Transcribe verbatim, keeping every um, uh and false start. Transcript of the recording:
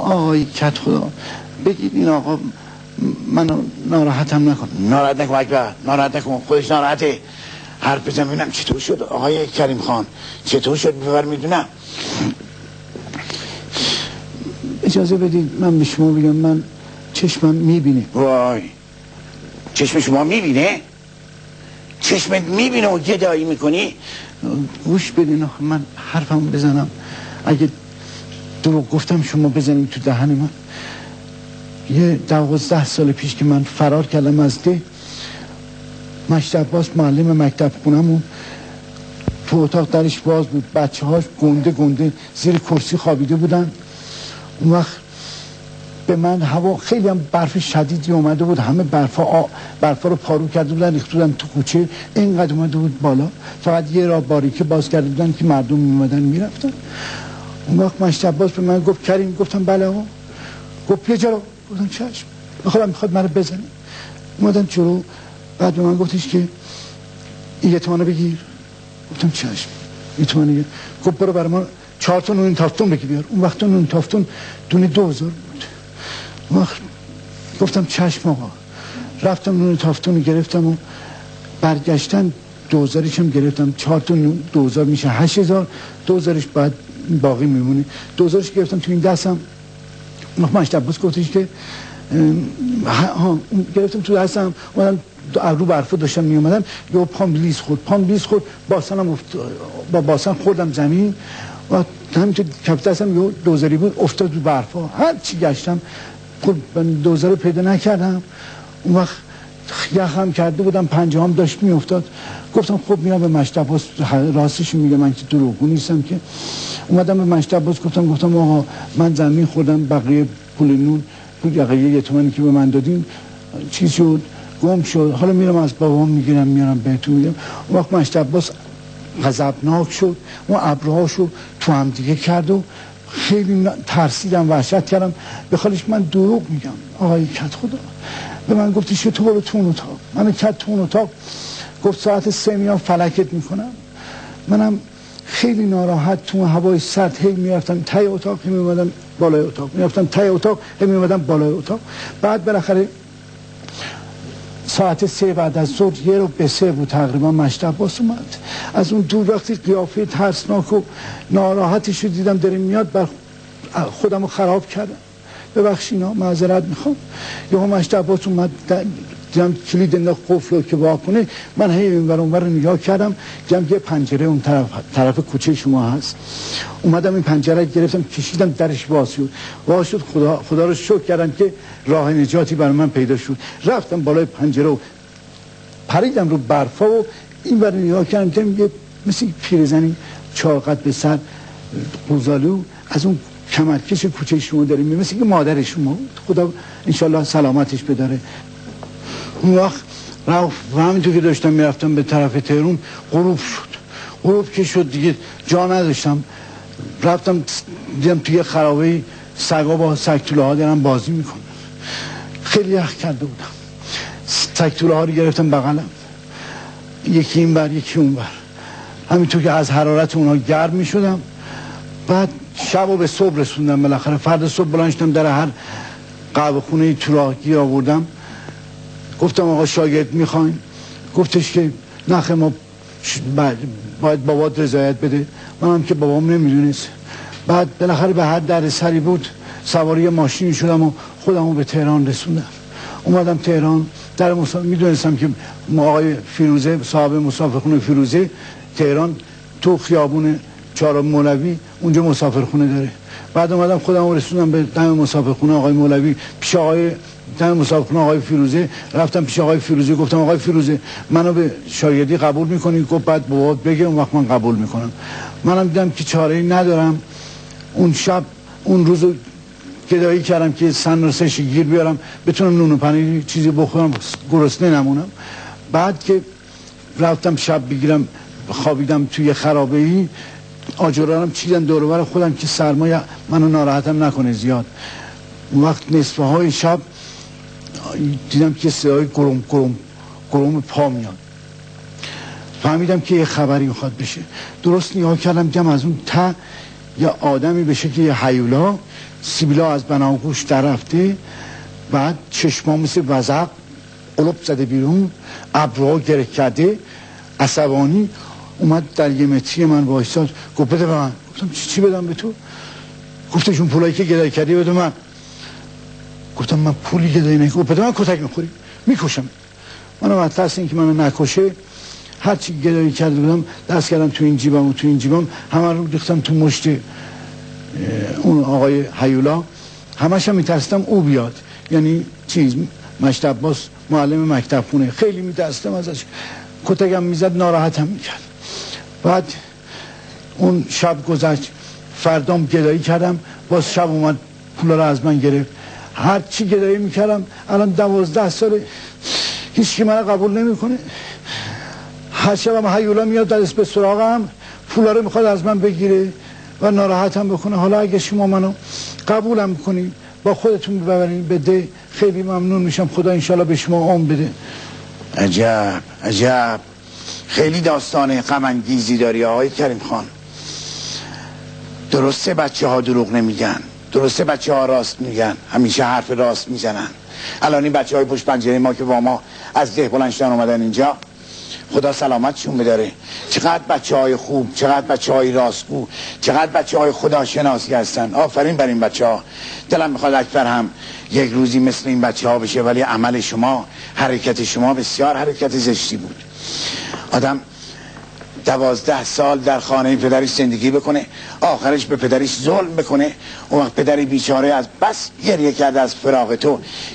آقای کت خدا بگید این آقا منو ناراحتم نکن. ناراحت نکن اکبر، ناراحت نکن، خودش ناراحته. حرف بزن ببینم چطور شد آقای کریم خان، چطور شد ببر میدونم. اجازه بدید من به شما بگم من چشمم میبینه. وای چشم شما میبینه؟ چشمت میبینه و گدایی میکنی؟ گوش بدین آخه من حرفم بزنم، اگه دروغ گفتم شما بزنید تو دهن من. یه دوازده سال پیش که من فرار کردم از ده، مجد عباس معلم مکتب خونمون تو اتاق درش باز بود، بچه هاش گنده گنده زیر کرسی خوابیده بودن. اون وقت به من هوا خیلی هم برف شدیدی اومده بود، همه برفا برفا رو پارو کرده بودن ریخته بودن تو کوچه، اینقدر اومده بود بالا، فقط یه راه باریکه باز کرده بودن که مردم میومدن میرفتن. اون وقت مجد عباس به من گفت کریم، گفتم بله آقا. گفت بیا جلو، گفتم چشم، میخوام میخواد منو بزنه. اومدن جلو، بعد به من گفتش که این یه تومنو بگیر. گفتم چشم، یه تومنو بگیر. گفت برو برای ما چهار تا نون تافتون بگی بیار. اون وقت نون تافتون دونه دو هزار بود. اون وقت گفتم چشم آقا. رفتم نون تافتون رو گرفتم و برگشتن دو هزارش هم گرفتم. چهار تا نون دو هزار میشه هشت هزار، دو هزارش بعد باقی میمونه. دو هزارش گرفتم تو این دستم. مجد عباس گفتش که ها گرفتم تو دستم، اومدم رو برفا داشتم می اومدم، یه پام لیز خورد، پام لیز خورد، باسنم افت... با باسن خوردم زمین و همینطور کف دستم یه دوزاری بود افتاد رو برفا. هر چی گشتم خود دوزار رو پیدا نکردم. اون وقت یخم کرده بودم، پنجه هم داشت می افتاد. گفتم خب میرم به مجد عباس، راستش میگه من که دروغگو نیستم که. اومدم به مجد عباس گفتم گفتم آقا من زمین خوردم، بقیه پول نون پول بقیه یه تومنی که به من دادین چیز شد، گم شد، حالا میرم از بابام میگیرم میارم بهتون میگم. اون وقت مجد عباس غضبناک شد، اون ابروهاشو تو هم دیگه کرد و خیلی ترسیدم، وحشت کردم. به خالش من دروغ میگم آقای کت خدا. به من گفتش که تو برو تو اون اتاق. من کت تو اون اتاق، گفت ساعت سه میام فلکت میکنم. منم خیلی ناراحت تو هوای سرد هی میرفتم تای اتاق، هی میومدم بالای اتاق، میرفتم تای اتاق، هی میومدم بالای اتاق. بعد بالاخره ساعت سه بعد از ظهر، یه رو به سه بود تقریبا، مجد عباس اومد. از اون دور وقتی قیافه ترسناک و ناراحتش رو دیدم داره میاد، بر خودم رو خراب کردم. ببخشینا معذرت میخوام. یهو مجد عباس اومد، دیدم کلید انداخت قفل رو که وا کنه. من هی این ور اون ور رو نگاه کردم، دیدم یه پنجره اون طرف طرف کوچه شما هست. اومدم این پنجره رو گرفتم کشیدم، درش باز شد. باز شد، خدا خدا رو شکر کردم که راه نجاتی برای من پیدا شد. رفتم بالای پنجره و پریدم رو برفا و این ور نگاه کردم، دیدم یه مثل پیرزنی چاقت به سر قوزالو از اون کمرکش کوچه شما داریم، مثل که مادر شما بود. خدا انشالله سلامتش بداره. اون وقت رفت و همینطور که داشتم میرفتم به طرف تهرون، غروب شد. غروب که شد دیگه جا نداشتم، رفتم دیدم توی خرابه سگا با سگتوله ها دارن بازی میکنن. خیلی یخ کرده بودم، سگتوله ها رو گرفتم بغلم، یکی این بر یکی اون بر، همینطور که از حرارت اونها گرم میشدم. بعد شب و به صبح رسوندم. بالاخره فردا صبح بلند شدم، در هر قهوه خونه تو راه گیر آوردم. گفتم آقا شاگرد میخواین؟ گفتش که نخه ما باید بابات رضایت بده. منم که بابام نمیدونست. بعد بالاخره به هر در سری بود سواری ماشینی شدم و خودمو به تهران رسوندم. اومدم تهران، در مسافر میدونستم که آقای فیروزه صاحب مسافرخونه فیروزه تهران تو خیابون چهارم مولوی اونجا مسافرخونه داره. بعد اومدم خودمو رسوندم به دم مسافرخونه آقای مولوی، پیش آقای دم مسافرخونه آقای فیروزه. رفتم پیش آقای فیروزه، گفتم آقای فیروزه منو به شاگردی قبول میکنی؟ گفت بعد بابات بگه اون وقت من قبول میکنم. منم دیدم که چاره ای ندارم. اون شب اون روزو گدایی کردم که سن رسش گیر بیارم، بتونم نون و پنیر چیزی بخورم، گرسنه نمونم. بعد که رفتم شب بگیرم، خوابیدم توی خرابه ای، آجرارم چیدن دور و بر خودم که سرمایه منو ناراحتم نکنه زیاد. اون وقت نصفه های شب دیدم که صدای گرم گرم گرم پا میاد. فهمیدم که یه خبری میخواد بشه. درست نگاه کردم، دیدم از اون ته یه آدمی به شکل یه هیولا، سیبیلا از بناگوش در رفته، بعد چشما مثل وزق قلوب زده بیرون، ابروها گره کرده، عصبانی اومد در یه متری من وایساد، گفت بده به من. گفتم چی چی بدم به تو؟ گفتشون پولایی که گدایی کردی بده من. گفتم من پولی گدایی نکردم. گفت بده من کتک میخوری میکشم. منم از ترس اینکه منو نکشه هر چی گدایی کرده بودم دست کردم تو این جیبم و تو این جیبم همه رو ریختم تو مشت اون آقای هیولا. همش هم میترستم او بیاد، یعنی چیز مجد عباس معلم مکتب خونه، خیلی میترستم ازش، کتکم میزد ناراحتم میکرد. بعد اون شب گذشت، فردام گدایی کردم، باز شب اومد پولا رو از من گرفت. هر چی گدایی میکردم الان دوازده ساله هیچ کی من قبول نمیکنه. هر شب هم هیولا میاد در اسم سراغم، پولا رو میخواد از من بگیره و ناراحتم بکنه. حالا اگه شما منو قبولم کنی با خودتون ببرین بده خیلی ممنون میشم، خدا انشالله به شما عمر بده. عجب عجب، خیلی داستان غم انگیزی داری آقای کریم خان. درسته بچه ها دروغ نمیگن، درسته بچه ها راست میگن، همیشه حرف راست میزنن. الان این بچه های پشت پنجره ما که با ما از ده بلند شدن اومدن اینجا، خدا سلامتشون بداره. چقدر بچه های خوب، چقدر بچه های راستگو، چقدر بچه های خداشناسی هستن. آفرین بر این بچه ها. دلم میخواد اکبر هم یک روزی مثل این بچه ها بشه، ولی عمل شما، حرکت شما بسیار حرکت زشتی بود. آدم دوازده سال در خانه پدرش زندگی بکنه، آخرش به پدرش ظلم بکنه، اون وقت پدری بیچاره از بس گریه کرده از فراق تو